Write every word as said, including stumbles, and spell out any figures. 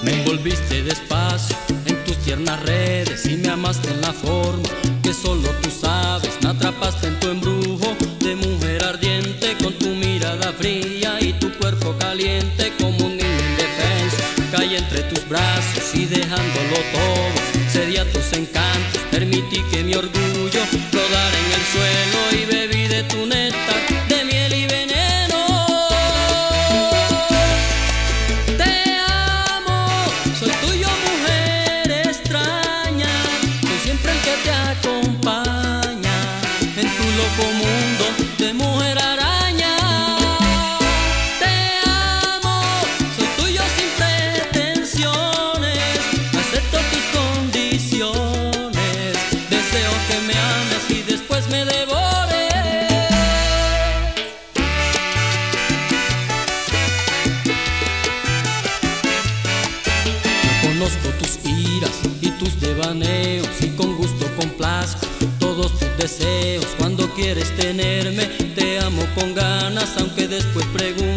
Me envolviste despacio en tus tiernas redes y me amaste en la forma que solo tú sabes. Me atrapaste en tu embrujo de mujer ardiente, con tu mirada fría y tu cuerpo caliente como un niño indefenso. Caí entre tus brazos y dejándolo todo, cedí a tus encantos, permití que mi orgullo rodara en el suelo y bebí de tu néctar de miel y veneno. Te amo, soy tuyo, mujer extraña, soy siempre el que te acompaña en tu loco mundo de mujer araña. Te amo, soy tuyo sin pretensiones, acepto tus condiciones, deseo que me ames y después me devores. Yo conozco tus iras y tus devaneos y con gusto complazco todos tus deseos. Cuando quieres tenerme te amo con ganas, aunque después preguntes